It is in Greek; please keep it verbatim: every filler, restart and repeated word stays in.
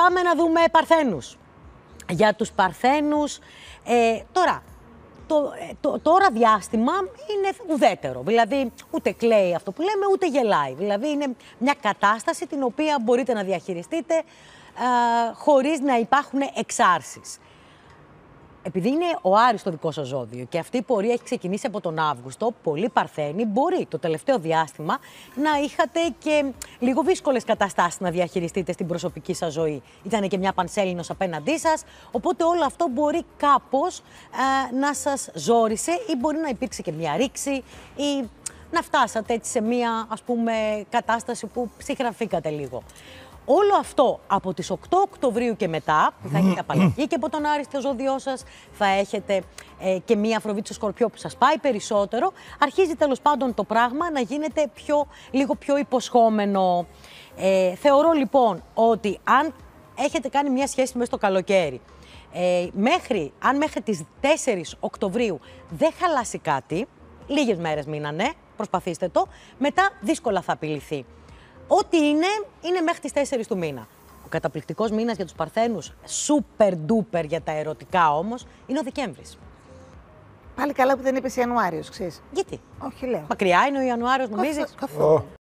πάμε να δούμε Παρθένους. Για τους Παρθένους, ε, τώρα, το, το, τώρα διάστημα είναι ουδέτερο. Δηλαδή, ούτε κλαίει αυτό που λέμε, ούτε γελάει. Δηλαδή, είναι μια κατάσταση την οποία μπορείτε να διαχειριστείτε ε, χωρίς να υπάρχουν εξάρσεις. Επειδή είναι ο Άρης το δικό σας ζώδιο και αυτή η πορεία έχει ξεκινήσει από τον Αύγουστο, πολλοί Παρθένοι μπορεί το τελευταίο διάστημα να είχατε και λίγο δύσκολες καταστάσεις να διαχειριστείτε στην προσωπική σας ζωή. Ήταν και μια πανσέλινος απέναντί σας, οπότε όλο αυτό μπορεί κάπως ε, να σας ζόρισε ή μπορεί να υπήρξε και μια ρήξη ή να φτάσατε έτσι σε μια, ας πούμε, κατάσταση που ψυχραφήκατε λίγο. Όλο αυτό από τις οκτώ Οκτωβρίου και μετά, που θα έχετε απαλλαγή και από τον Άρη στο ζώδιό σας, θα έχετε ε, και μία Αφροδίτη στο Σκορπιό που σας πάει περισσότερο, αρχίζει τέλος πάντων το πράγμα να γίνεται πιο, λίγο πιο υποσχόμενο. Ε, θεωρώ λοιπόν ότι αν έχετε κάνει μία σχέση μέσα στο καλοκαίρι, ε, μέχρι, αν μέχρι τις τέσσερις Οκτωβρίου δεν χαλάσει κάτι, λίγες μέρες μείνανε, προσπαθήστε το, μετά δύσκολα θα απειληθεί. Ό,τι είναι, είναι μέχρι τις τέσσερις του μήνα. Ο καταπληκτικός μήνας για τους Παρθένους, super duper για τα ερωτικά όμως, είναι ο Δεκέμβρης. Πάλι καλά που δεν είπες Ιανουάριος, ξέρεις. Γιατί? Όχι, λέω. Μακριά είναι ο Ιανουάριος, νομίζεις? Καθόλου.